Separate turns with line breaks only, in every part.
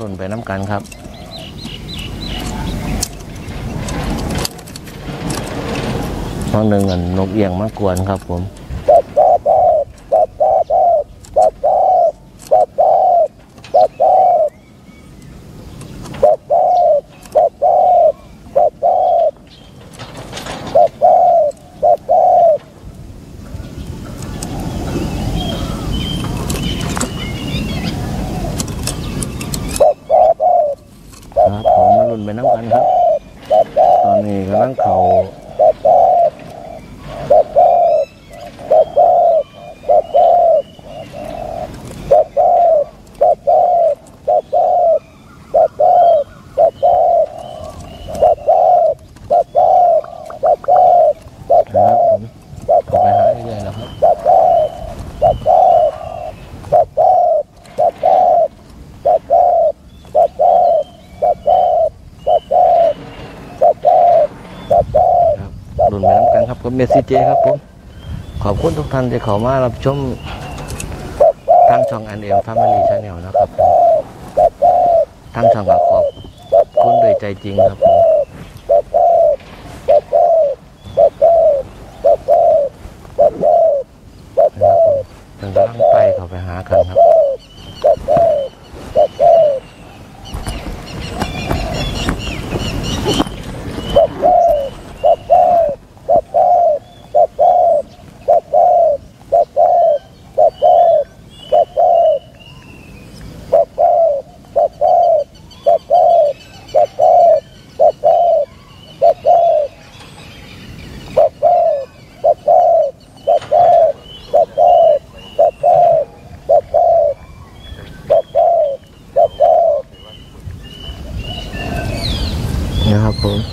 ลุ้นไปน้ำกันครับตอนหนึ่งนกเอียงมากวนครับผมไปน้ำกันครับตอนนี้กำลังเขาไปหาเรื่อยๆแล้วครับรุ่นแม่น้ำกันครับผมเมสซี่เจครับผมขอบคุณทุกท่านที่เข้ามารับชมทางช่องอันเอลFamily Channelนะครับทางช่องขอบคุณด้วยใจจริงครับผมถึงกำลังไปเข้าไปหากันครับนะครับผม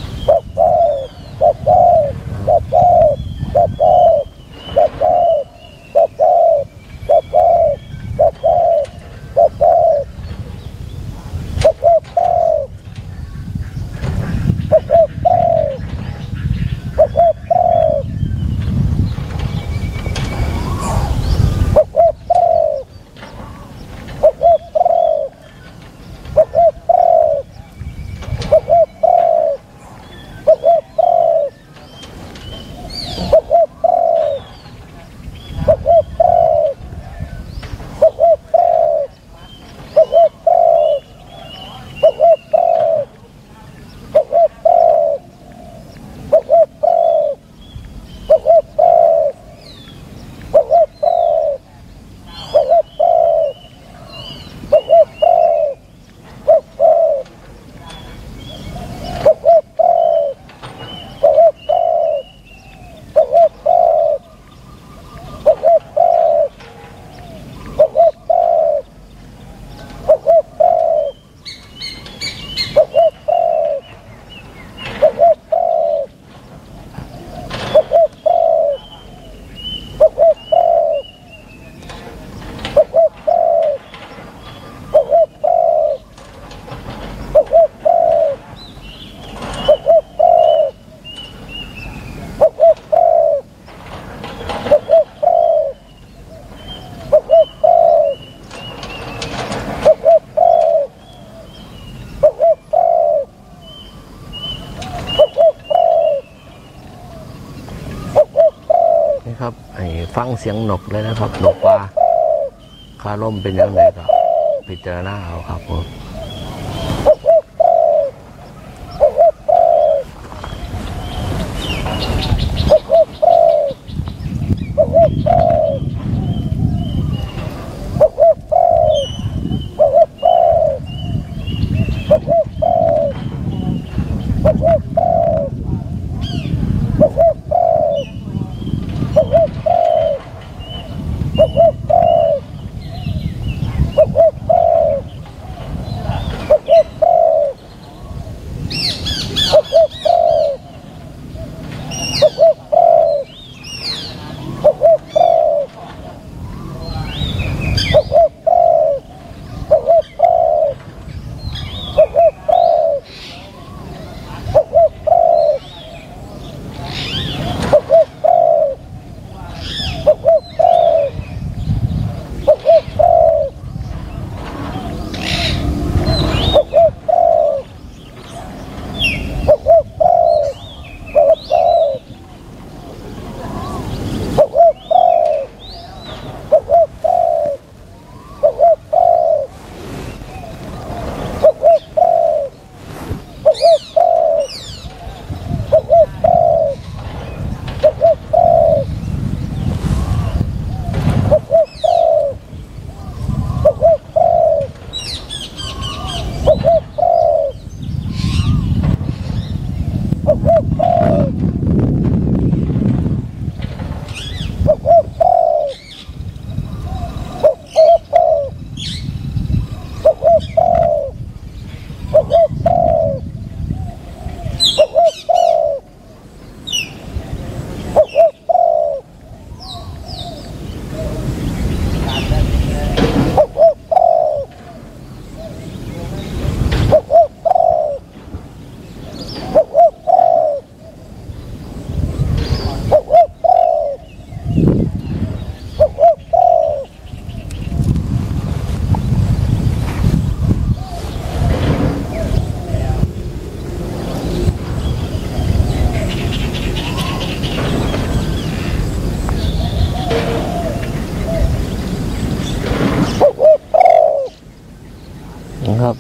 ครับฟังเสียงนกเลยนะครับนกว่าคาร่มเป็นยังไงก็พิจารณาเอาครับผม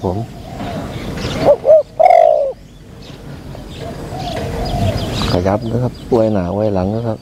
ผมขยับนะครับไว้หน้าไว้หลังนะครับ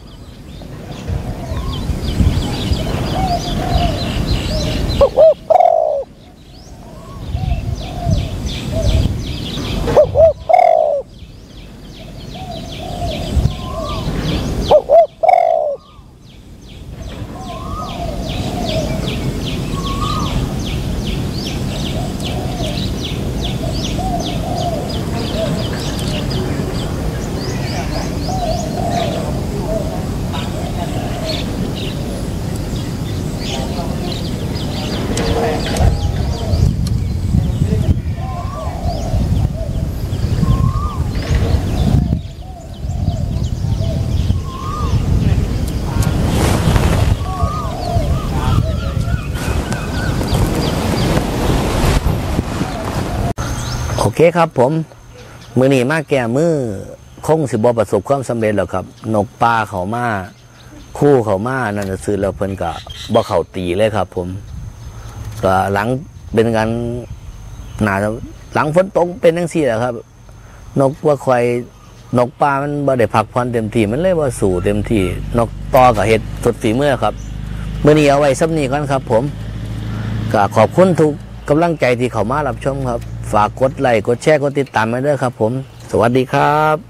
โอเคครับผมมือนี้มาแก่มือคงสิบ่ประสบความสำเร็จแล้วครับนกปลาเขามาคู่เขามานั่นจะซื้อแล้วเพิ่นก็บ่เข้าตีเลยครับผมก็หลังเป็นการหนาหลังฝนตกเป็นจังซี่แหละครับนกว่าควายนกปลามันบ่ได้พักผ่อนเต็มที่มันเลยบ่สู่เต็มที่นกต่อกับเฮ็ดสุดฝีมือครับมื้อนี้เอาไว้ซ้ำนี้ก่อนครับผมก็ขอบคุณทุกกำลังใจที่เข้ามารับชมครับฝากกดไลค์กดแชร์กดติดตามมาด้วยครับผมสวัสดีครับ